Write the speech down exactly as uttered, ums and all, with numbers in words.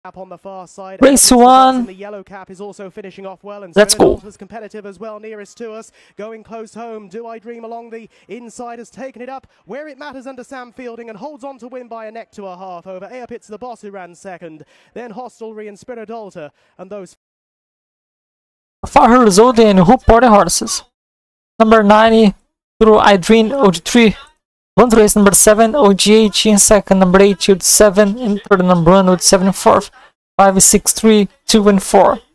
On the far side, race one. The yellow cap is also finishing off well, and let's go. Was competitive as well, nearest to us, going close home. Do I Dream along the inside has taken it up where it matters under Sam Fielding and holds on to win by a neck to a half over Airpits the Boss, who ran second. Then Hostelry and Spiridolta, and those Fahur Zodi and Hoop Party Horses. Number ninety, through I Dream O G three. One to race number seven, O G H in second, number eight, seven, in third, number one with seven, fourth, five, six, three, two, and four.